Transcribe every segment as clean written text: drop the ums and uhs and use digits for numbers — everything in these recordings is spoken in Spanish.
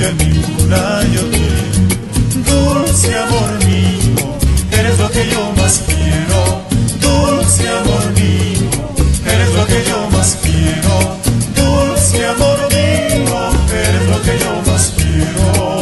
tuya en ninguna yo te. Dulce amor mío, eres lo que yo más quiero. Dulce amor mío, eres lo que yo más quiero. Dulce amor mío, eres lo que yo más quiero.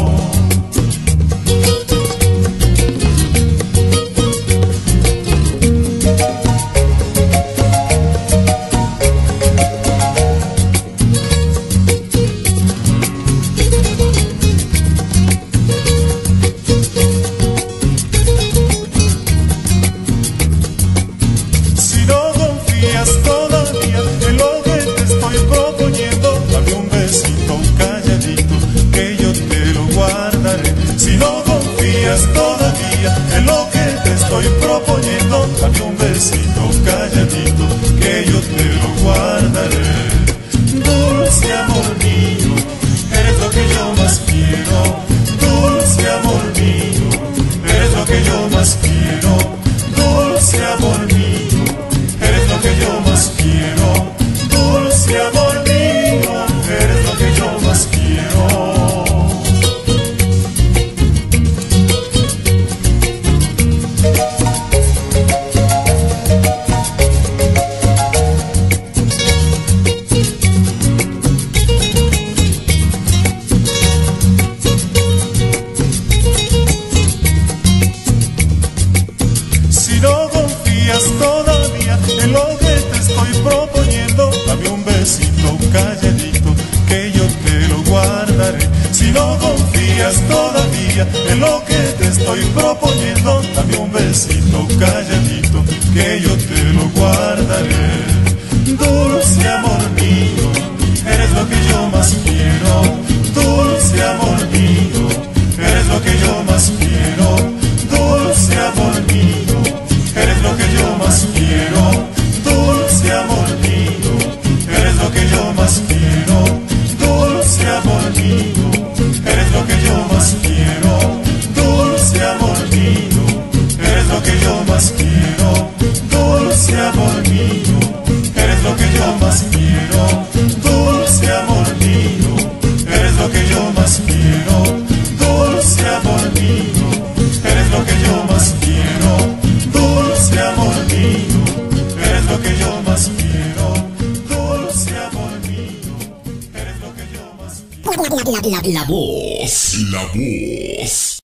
Todavía en lo que te estoy proponiendo, dame un besito calladito que yo te lo guardaré. Si no confías todavía en lo que te estoy proponiendo, dame un besito calladito que yo te lo guardaré. Dulce amor mío, eres lo que yo más quiero. Dulce amor mío, eres lo que yo más quiero. Dulce amor mío, eres lo que yo más quiero. Dulce amor mío, eres lo que yo más quiero. Si no confías todavía en lo que te estoy proponiendo, dame un besito calladito que yo te lo guardaré. Si no confías todavía en lo que te estoy proponiendo, dame un besito calladito que yo te lo guardaré. Dulce amor mío, eres lo que yo más quiero. Dulce amor mío, eres lo que yo más quiero. Dulce amor mío, eres lo que yo más quiero. Dulce amor mío, eres lo que yo más quiero. Dulce amor mío, eres lo que yo más quiero. Dulce amor mío, eres lo que yo más quiero. Dulce amor mío, eres lo que yo más quiero. Dulce amor mío, eres lo que yo más quiero. Dulce amor mío, eres lo que yo más quiero. Dulce amor mío, eres lo que yo más quiero. Dulce amor mío, eres lo que yo más quiero. La voz.